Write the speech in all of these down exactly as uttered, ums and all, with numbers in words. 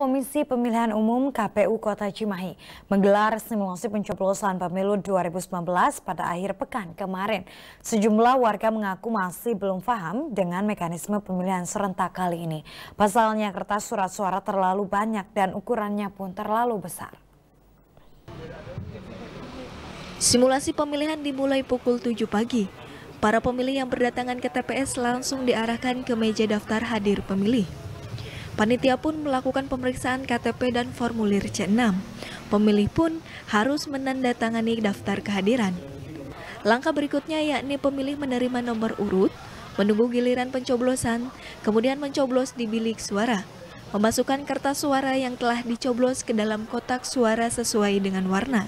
Komisi Pemilihan Umum K P U Kota Cimahi menggelar simulasi pencoblosan pemilu dua ribu sembilan belas pada akhir pekan kemarin. Sejumlah warga mengaku masih belum paham dengan mekanisme pemilihan serentak kali ini. Pasalnya kertas surat suara terlalu banyak dan ukurannya pun terlalu besar. Simulasi pemilihan dimulai pukul tujuh pagi. Para pemilih yang berdatangan ke T P S langsung diarahkan ke meja daftar hadir pemilih. Panitia pun melakukan pemeriksaan K T P dan formulir C enam. Pemilih pun harus menandatangani daftar kehadiran. Langkah berikutnya yakni pemilih menerima nomor urut, menunggu giliran pencoblosan, kemudian mencoblos di bilik suara, memasukkan kertas suara yang telah dicoblos ke dalam kotak suara sesuai dengan warna.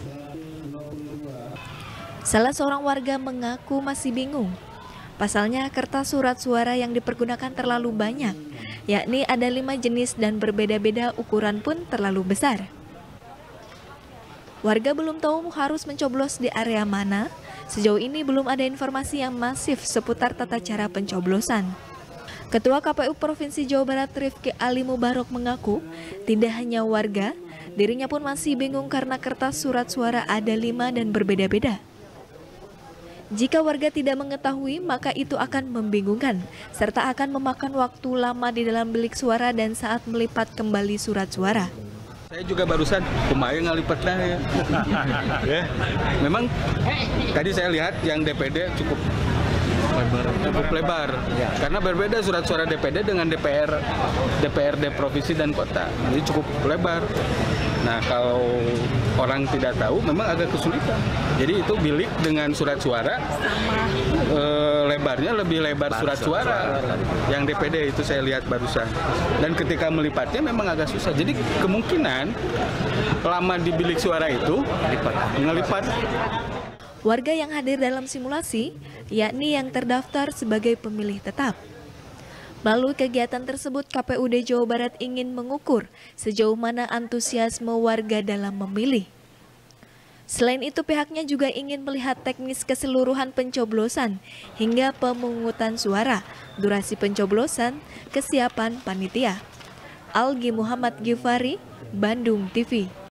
Salah seorang warga mengaku masih bingung. Pasalnya kertas surat suara yang dipergunakan terlalu banyak, yakni ada lima jenis dan berbeda-beda ukuran pun terlalu besar. Warga belum tahu harus mencoblos di area mana. Sejauh ini belum ada informasi yang masif seputar tata cara pencoblosan. Ketua K P U Provinsi Jawa Barat Rifki Ali Mubarok mengaku tidak hanya warga, dirinya pun masih bingung karena kertas surat suara ada lima dan berbeda-beda. Jika warga tidak mengetahui, maka itu akan membingungkan, serta akan memakan waktu lama di dalam bilik suara dan saat melipat kembali surat suara. Saya juga barusan kemarin ngelipatnya ya. Ya. Memang tadi saya lihat yang D P D cukup lebar, cukup lebar. Ya. Karena berbeda surat suara D P D dengan D P R, D P R D provinsi dan kota, jadi cukup lebar. Nah, kalau orang tidak tahu memang agak kesulitan. Jadi itu bilik dengan surat suara e, lebarnya lebih lebar surat suara yang D P D itu saya lihat barusan. Dan ketika melipatnya memang agak susah. Jadi kemungkinan lama di bilik suara itu ngelipat. Warga yang hadir dalam simulasi yakni yang terdaftar sebagai pemilih tetap. Melalui kegiatan tersebut, K P U D Jawa Barat ingin mengukur sejauh mana antusiasme warga dalam memilih. Selain itu, pihaknya juga ingin melihat teknis keseluruhan pencoblosan hingga pemungutan suara, durasi pencoblosan, kesiapan panitia. Algi Muhammad Gifari, Bandung T V.